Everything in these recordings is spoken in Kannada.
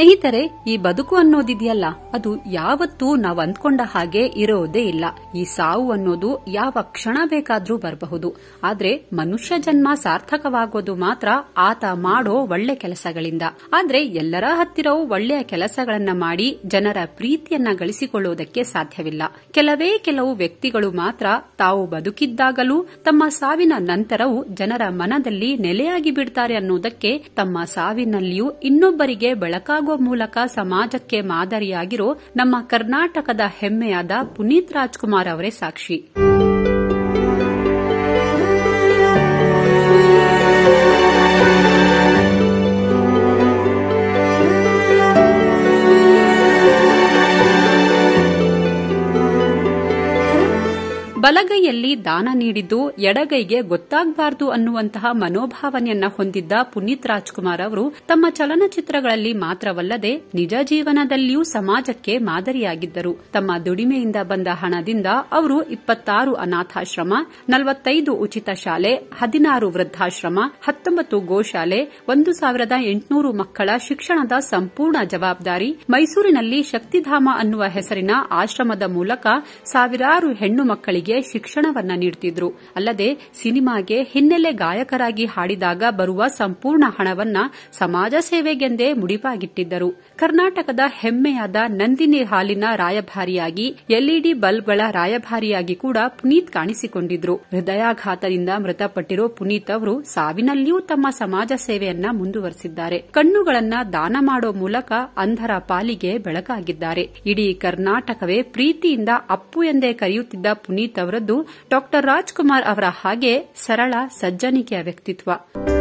ಸ್ನೇಹಿತರೆ, ಈ ಬದುಕು ಅನ್ನೋದಿದೆಯಲ್ಲ, ಅದು ಯಾವತ್ತೂ ನಾವ್ ಅಂದ್ಕೊಂಡ ಹಾಗೆ ಇರೋದೇ ಇಲ್ಲ. ಈ ಸಾವು ಅನ್ನೋದು ಯಾವ ಕ್ಷಣ ಬೇಕಾದ್ರೂ ಬರಬಹುದು. ಆದ್ರೆ ಮನುಷ್ಯ ಜನ್ಮ ಸಾರ್ಥಕವಾಗೋದು ಮಾತ್ರ ಆತ ಮಾಡೋ ಒಳ್ಳೆ ಕೆಲಸಗಳಿಂದ. ಆದ್ರೆ ಎಲ್ಲರ ಹತ್ತಿರವೂ ಒಳ್ಳೆಯ ಕೆಲಸಗಳನ್ನ ಮಾಡಿ ಜನರ ಪ್ರೀತಿಯನ್ನ ಗಳಿಸಿಕೊಳ್ಳುವುದಕ್ಕೆ ಸಾಧ್ಯವಿಲ್ಲ. ಕೆಲವು ವ್ಯಕ್ತಿಗಳು ಮಾತ್ರ ತಾವು ಬದುಕಿದ್ದಾಗಲೂ ತಮ್ಮ ಸಾವಿನ ನಂತರವೂ ಜನರ ಮನದಲ್ಲಿ ನೆಲೆಯಾಗಿ ಬಿಡ್ತಾರೆ ಅನ್ನೋದಕ್ಕೆ ತಮ್ಮ ಸಾವಿನಲ್ಲಿಯೂ ಇನ್ನೊಬ್ಬರಿಗೆ ಬೆಳಕಾಗುವ ಮೂಲಕ ಸಮಾಜಕ್ಕೆ ಮಾದರಿಯಾಗಿರೋ ನಮ್ಮ ಕರ್ನಾಟಕದ ಹೆಮ್ಮೆಯಾದ ಪುನೀತ್ ರಾಜ್ಕುಮಾರ್ ಅವರೇ ಸಾಕ್ಷಿ. ಬಲಗೈಯಲ್ಲಿ ದಾನ ನೀಡಿದ್ದು ಎಡಗೈಗೆ ಗೊತ್ತಾಗಬಾರದು ಅನ್ನುವಂತಹ ಮನೋಭಾವನೆಯನ್ನ ಹೊಂದಿದ್ದ ಪುನೀತ್ ರಾಜ್ಕುಮಾರ್ ಅವರು ತಮ್ಮ ಚಲನಚಿತ್ರಗಳಲ್ಲಿ ಮಾತ್ರವಲ್ಲದೆ ನಿಜ ಜೀವನದಲ್ಲಿಯೂ ಸಮಾಜಕ್ಕೆ ಮಾದರಿಯಾಗಿದ್ದರು. ತಮ್ಮ ದುಡಿಮೆಯಿಂದ ಬಂದ ಹಣದಿಂದ ಅವರು 26 ಅನಾಥಾಶ್ರಮ, 45 ಉಚಿತ ಶಾಲೆ, 16 ವೃದ್ಧಾಶ್ರಮ, 19 ಗೋಶಾಲೆ, 1800 ಮಕ್ಕಳ ಶಿಕ್ಷಣದ ಸಂಪೂರ್ಣ ಜವಾಬ್ದಾರಿ, ಮೈಸೂರಿನಲ್ಲಿ ಶಕ್ತಿಧಾಮ ಅನ್ನುವ ಹೆಸರಿನ ಆಶ್ರಮದ ಮೂಲಕ ಸಾವಿರಾರು ಹೆಣ್ಣು ಮಕ್ಕಳಿಗೆ ಶಿಕ್ಷಣವನ್ನ ನೀಡುತ್ತಿದ್ರು. ಅಲ್ಲದೆ ಸಿನಿಮಾಗೆ ಹಿನ್ನೆಲೆ ಗಾಯಕರಾಗಿ ಹಾಡಿದಾಗ ಬರುವ ಸಂಪೂರ್ಣ ಹಣವನ್ನ ಸಮಾಜ ಸೇವೆಗೆಂದೇ ಮುಡಿಪಾಗಿಟ್ಟಿದ್ದರು. ಕರ್ನಾಟಕದ ಹೆಮ್ಮೆಯಾದ ನಂದಿನಿ ಹಾಲಿನ ರಾಯಭಾರಿಯಾಗಿ, ಎಲ್ಇಡಿ ಬಲ್ಬ್ಗಳ ರಾಯಭಾರಿಯಾಗಿ ಕೂಡ ಪುನೀತ್ ಕಾಣಿಸಿಕೊಂಡಿದ್ರು. ಹೃದಯಾಘಾತದಿಂದ ಮೃತಪಟ್ಟಿರೋ ಪುನೀತ್ ಅವರು ಸಾವಿನಲ್ಲಿಯೂ ತಮ್ಮ ಸಮಾಜ ಸೇವೆಯನ್ನ ಮುಂದುವರೆಸಿದ್ದಾರೆ. ಕಣ್ಣುಗಳನ್ನ ದಾನ ಮಾಡೋ ಮೂಲಕ ಅಂಧರ ಪಾಲಿಗೆ ಬೆಳಕಾಗಿದ್ದಾರೆ. ಇಡೀ ಕರ್ನಾಟಕವೇ ಪ್ರೀತಿಯಿಂದ ಅಪ್ಪು ಎಂದೇ ಕರೆಯುತ್ತಿದ್ದ ಪುನೀತ್ ಅವರದ್ದು ಡಾ ರಾಜ್ಕುಮಾರ್ ಅವರ ಹಾಗೆ ಸರಳ ಸಜ್ಜನಿಕೆಯ ವ್ಯಕ್ತಿತ್ವ.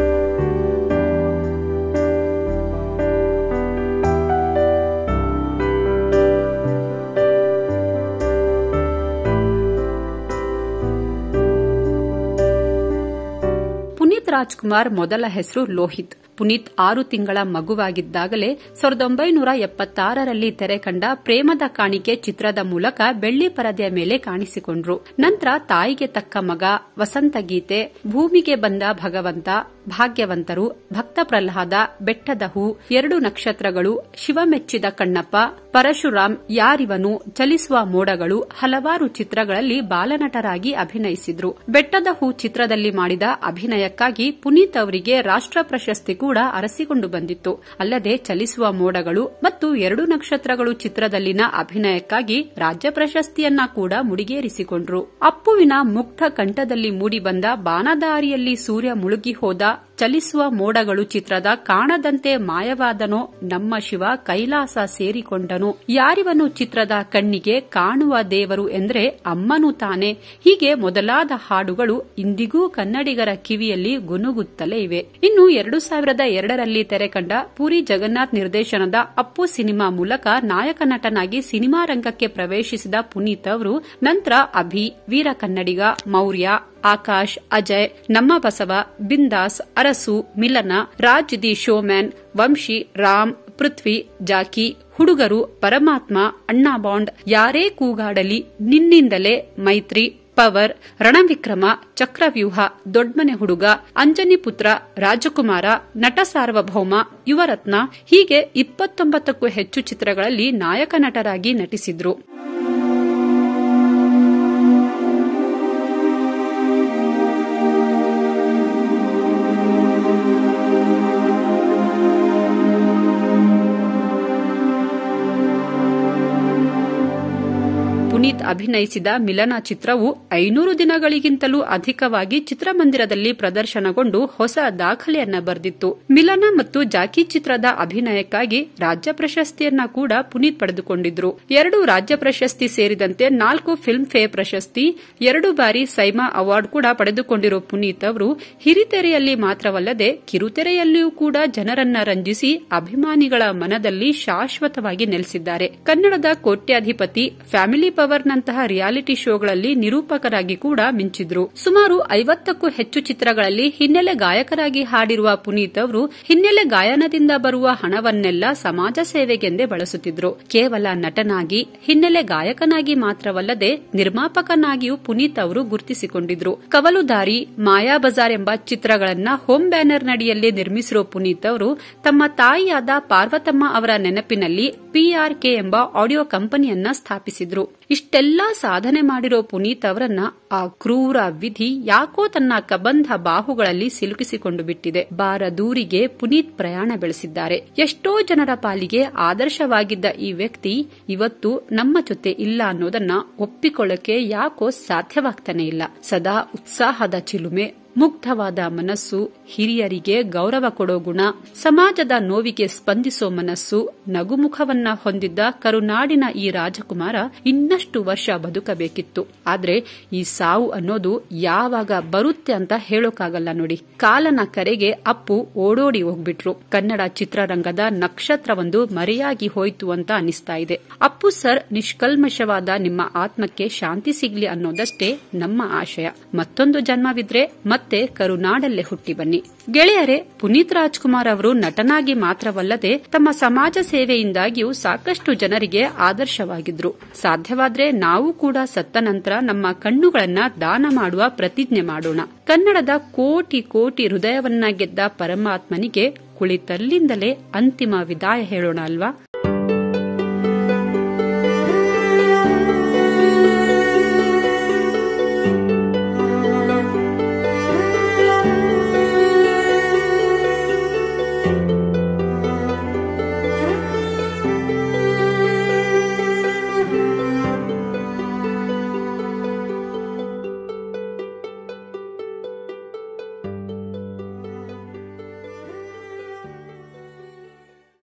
ಪುನೀತ್ ರಾಜ್ಕುಮಾರ್ ಮೊದಲ ಹೆಸರು ಲೋಹಿತ್. ಪುನೀತ್ 6 ತಿಂಗಳ ಮಗುವಾಗಿದ್ದಾಗಲೇ 1976ರಲ್ಲಿ ತೆರೆ ಕಂಡ ಪ್ರೇಮದ ಕಾಣಿಕೆ ಚಿತ್ರದ ಮೂಲಕ ಬೆಳ್ಳಿ ಪರದೆಯ ಮೇಲೆ ಕಾಣಿಸಿಕೊಂಡ್ರು. ನಂತರ ತಾಯಿಗೆ ತಕ್ಕ ಮಗ, ವಸಂತ ಗೀತೆ, ಭೂಮಿಗೆ ಬಂದ ಭಗವಂತ, ಭಾಗ್ಯವಂತರು, ಭಕ್ತ ಪ್ರಹ್ಲಾದ, ಬೆಟ್ಟದ ಹೂ, 2 ನಕ್ಷತ್ರಗಳು, ಶಿವಮೆಚ್ಚಿದ ಕಣ್ಣಪ್ಪ, ಪರಶುರಾಮ್, ಯಾರಿವನು, ಚಲಿಸುವ ಮೋಡಗಳು, ಹಲವಾರು ಚಿತ್ರಗಳಲ್ಲಿ ಬಾಲನಟರಾಗಿ ಅಭಿನಯಿಸಿದ್ರು. ಬೆಟ್ಟದ ಹೂ ಚಿತ್ರದಲ್ಲಿ ಮಾಡಿದ ಅಭಿನಯಕ್ಕಾಗಿ ಪುನೀತ್ ಅವರಿಗೆ ರಾಷ್ಟ್ರ ಪ್ರಶಸ್ತಿ ಕೂಡ ಅರಸಿಕೊಂಡು ಬಂದಿತ್ತು. ಅಲ್ಲದೆ ಚಲಿಸುವ ಮೋಡಗಳು ಮತ್ತು 2 ನಕ್ಷತ್ರಗಳು ಚಿತ್ರದಲ್ಲಿನ ಅಭಿನಯಕ್ಕಾಗಿ ರಾಜ್ಯ ಪ್ರಶಸ್ತಿಯನ್ನ ಕೂಡ ಮುಡಿಗೇರಿಸಿಕೊಂಡ್ರು. ಅಪ್ಪುವಿನ ಮುಗ್ಧ ಕಂಠದಲ್ಲಿ ಮೂಡಿಬಂದ ಬಾನದಾರಿಯಲ್ಲಿ ಸೂರ್ಯ ಮುಳುಗಿ ಹೋದ, ಚಲಿಸುವ ಮೋಡಗಳು ಚಿತ್ರದ ಕಾಣದಂತೆ ಮಾಯವಾದನೋ, ನಮ್ಮ ಶಿವ ಕೈಲಾಸ ಸೇರಿಕೊಂಡನು, ಯಾರಿವನು ಚಿತ್ರದ ಕಣ್ಣಿಗೆ ಕಾಣುವ ದೇವರು ಎಂದ್ರೆ ಅಮ್ಮನು ತಾನೆ, ಹೀಗೆ ಮೊದಲಾದ ಹಾಡುಗಳು ಇಂದಿಗೂ ಕನ್ನಡಿಗರ ಕಿವಿಯಲ್ಲಿ ಗುನುಗುತ್ತಲೇ ಇವೆ. ಇನ್ನು 2002ರಲ್ಲಿ ತೆರೆ ಕಂಡ ಪೂರಿ ಜಗನ್ನಾಥ್ ನಿರ್ದೇಶನದ ಅಪ್ಪು ಸಿನಿಮಾ ಮೂಲಕ ನಾಯಕ ನಟನಾಗಿ ಸಿನಿಮಾ ರಂಗಕ್ಕೆ ಪ್ರವೇಶಿಸಿದ ಪುನೀತ್ ಅವರು ನಂತರ ಅಭಿ, ವೀರ ಕನ್ನಡಿಗ, ಮೌರ್ಯ, ಆಕಾಶ್, ಅಜಯ್, ನಮ್ಮ Basava, Bindaas, Arasu, Milana, Raj the showman, Vamshi, Ram, Prithvi, Jackie, Hudugaru, Paramathma, ಅಣ್ಣಾ ಬಾಂಡ್, ಯಾರೇ ಕೂಗಾಡಲಿ, ನಿನ್ನಿಂದಲೇ, ಮೈತ್ರಿ, ಪವರ್, ರಣವಿಕ್ರಮ, ಚಕ್ರವ್ಯೂಹ, ದೊಡ್ಮನೆ ಹುಡುಗ, ಅಂಜನಿ ಪುತ್ರ, ರಾಜಕುಮಾರ, ನಟ ಸಾರ್ವಭೌಮ, ಯುವರತ್ನ ಹೀಗೆ 29ಕ್ಕೂ ಹೆಚ್ಚು ಚಿತ್ರಗಳಲ್ಲಿ ನಾಯಕ ನಟರಾಗಿ ನಟಿಸಿದ್ರು. ಪುನೀತ್ ಅಭಿನಯಿಸಿದ ಮಿಲನ ಚಿತ್ರವು 500 ದಿನಗಳಿಗಿಂತಲೂ ಅಧಿಕವಾಗಿ ಚಿತ್ರಮಂದಿರದಲ್ಲಿ ಪ್ರದರ್ಶನಗೊಂಡು ಹೊಸ ದಾಖಲೆಯನ್ನ ಬರೆದಿತ್ತು. ಮಿಲನ ಮತ್ತು ಜಾಕಿ ಚಿತ್ರದ ಅಭಿನಯಕ್ಕಾಗಿ ರಾಜ್ಯ ಪ್ರಶಸ್ತಿಯನ್ನ ಕೂಡ ಪುನೀತ್ ಪಡೆದುಕೊಂಡಿದ್ರು. 2 ರಾಜ್ಯ ಪ್ರಶಸ್ತಿ ಸೇರಿದಂತೆ 4 ಫಿಲ್ಮ್ ಫೇರ್ ಪ್ರಶಸ್ತಿ, 2 ಬಾರಿ ಸೈಮಾ ಅವಾರ್ಡ್ ಕೂಡ ಪಡೆದುಕೊಂಡಿರೋ ಪುನೀತ್ ಅವರು ಹಿರಿತೆರೆಯಲ್ಲಿ ಮಾತ್ರವಲ್ಲದೆ ಕಿರುತೆರೆಯಲ್ಲಿಯೂ ಕೂಡ ಜನರನ್ನ ರಂಜಿಸಿ ಅಭಿಮಾನಿಗಳ ಮನದಲ್ಲಿ ಶಾಶ್ವತವಾಗಿ ನೆಲೆಸಿದ್ದಾರೆ. ಕನ್ನಡದ ಕೋಟ್ಯಾಧಿಪತಿ, ಫ್ಯಾಮಿಲಿ ಪವರ್ ಮನೆಯಂತಹ ರಿಯಾಲಿಟಿ ಶೋಗಳಲ್ಲಿ ನಿರೂಪಕರಾಗಿ ಕೂಡ ಮಿಂಚಿದ್ರು. ಸುಮಾರು 50ಕ್ಕೂ ಹೆಚ್ಚು ಚಿತ್ರಗಳಲ್ಲಿ ಹಿನ್ನೆಲೆ ಗಾಯಕರಾಗಿ ಹಾಡಿರುವ ಪುನೀತ್ ಅವರು ಹಿನ್ನೆಲೆ ಗಾಯನದಿಂದ ಬರುವ ಹಣವನ್ನೆಲ್ಲ ಸಮಾಜ ಸೇವೆಗೆಂದೇ ಬಳಸುತ್ತಿದ್ರು. ಕೇವಲ ನಟನಾಗಿ ಹಿನ್ನೆಲೆ ಗಾಯಕನಾಗಿ ಮಾತ್ರವಲ್ಲದೆ ನಿರ್ಮಾಪಕನಾಗಿಯೂ ಪುನೀತ್ ಅವರು ಗುರುತಿಸಿಕೊಂಡಿದ್ರು. ಕವಲುದಾರಿ, ಮಾಯಾ ಬಜಾರ್ ಎಂಬ ಚಿತ್ರಗಳನ್ನ ಹೋಮ್ ಬ್ಯಾನರ್ ನಡಿಯಲ್ಲಿ ನಿರ್ಮಿಸಿರುವ ಪುನೀತ್ ಅವರು ತಮ್ಮ ತಾಯಿಯಾದ ಪಾರ್ವತಮ್ಮ ಅವರ ನೆನಪಿನಲ್ಲಿ PRK ಎಂಬ ಆಡಿಯೋ ಕಂಪನಿಯನ್ನ ಸ್ಥಾಪಿಸಿದ್ರು. ಇಷ್ಟೆಲ್ಲಾ ಸಾಧನೆ ಮಾಡಿರೋ ಪುನೀತ್ ಅವರನ್ನ ಆ ಕ್ರೂರ ವಿಧಿ ಯಾಕೋ ತನ್ನ ಕಬಂಧ ಬಾಹುಗಳಲ್ಲಿ ಸಿಲುಕಿಸಿಕೊಂಡು ಬಿಟ್ಟಿದೆ. ಬಾರದೂರಿಗೆ ಪುನೀತ್ ಪ್ರಯಾಣ ಬೆಳೆಸಿದ್ದಾರೆ. ಎಷ್ಟೋ ಜನರ ಪಾಲಿಗೆ ಆದರ್ಶವಾಗಿದ್ದ ಈ ವ್ಯಕ್ತಿ ಇವತ್ತು ನಮ್ಮ ಜೊತೆ ಇಲ್ಲ ಅನ್ನೋದನ್ನ ಒಪ್ಪಿಕೊಳ್ಳಕ್ಕೆ ಯಾಕೋ ಸಾಧ್ಯವಾಗ್ತಾನೆ ಇಲ್ಲ. ಸದಾ ಉತ್ಸಾಹದ ಚಿಲುಮೆ, ಮುಗ್ಧವಾದ ಮನಸ್ಸು, ಹಿರಿಯರಿಗೆ ಗೌರವ ಕೊಡೋ ಗುಣ, ಸಮಾಜದ ನೋವಿಗೆ ಸ್ಪಂದಿಸೋ ಮನಸ್ಸು, ನಗುಮುಖವನ್ನ ಹೊಂದಿದ್ದ ಕರುನಾಡಿನ ಈ ರಾಜಕುಮಾರ ಇನ್ನಷ್ಟು ವರ್ಷ ಬದುಕಬೇಕಿತ್ತು. ಆದ್ರೆ ಈ ಸಾವು ಅನ್ನೋದು ಯಾವಾಗ ಬರುತ್ತೆ ಅಂತ ಹೇಳೋಕ್ಕಾಗಲ್ಲ ನೋಡಿ. ಕಾಲನ ಕರೆಗೆ ಅಪ್ಪು ಓಡೋಡಿ ಹೋಗ್ಬಿಟ್ರು. ಕನ್ನಡ ಚಿತ್ರರಂಗದ ನಕ್ಷತ್ರವೊಂದು ಮರೆಯಾಗಿ ಹೋಯ್ತು ಅಂತ ಅನಿಸ್ತಾ ಇದೆ. ಅಪ್ಪು ಸರ್, ನಿಷ್ಕಲ್ಮಶವಾದ ನಿಮ್ಮ ಆತ್ಮಕ್ಕೆ ಶಾಂತಿ ಸಿಗ್ಲಿ ಅನ್ನೋದಷ್ಟೇ ನಮ್ಮ ಆಶಯ. ಮತ್ತೊಂದು ಜನ್ಮವಿದ್ರೆ ಮತ್ತೆ ಕರುನಾಡಲ್ಲೇ ಹುಟ್ಟಿ ಬನ್ನಿ. ಗೆಳೆಯರೇ, ಪುನೀತ್ ರಾಜ್ಕುಮಾರ್ ಅವರು ನಟನಾಗಿ ಮಾತ್ರವಲ್ಲದೆ ತಮ್ಮ ಸಮಾಜ ಸೇವೆಯಿಂದಾಗಿಯೂ ಸಾಕಷ್ಟು ಜನರಿಗೆ ಆದರ್ಶವಾಗಿದ್ರು. ಸಾಧ್ಯವಾದ್ರೆ ನಾವು ಕೂಡ ಸತ್ತ ನಂತರ ನಮ್ಮ ಕಣ್ಣುಗಳನ್ನ ದಾನ ಮಾಡುವ ಪ್ರತಿಜ್ಞೆ ಮಾಡೋಣ. ಕನ್ನಡದ ಕೋಟಿ ಕೋಟಿ ಹೃದಯವನ್ನ ಗೆದ್ದ ಪರಮಾತ್ಮನಿಗೆ ಕುಳಿತಲ್ಲಿಂದಲೇ ಅಂತಿಮ ವಿದಾಯ ಹೇಳೋಣ ಅಲ್ವಾ?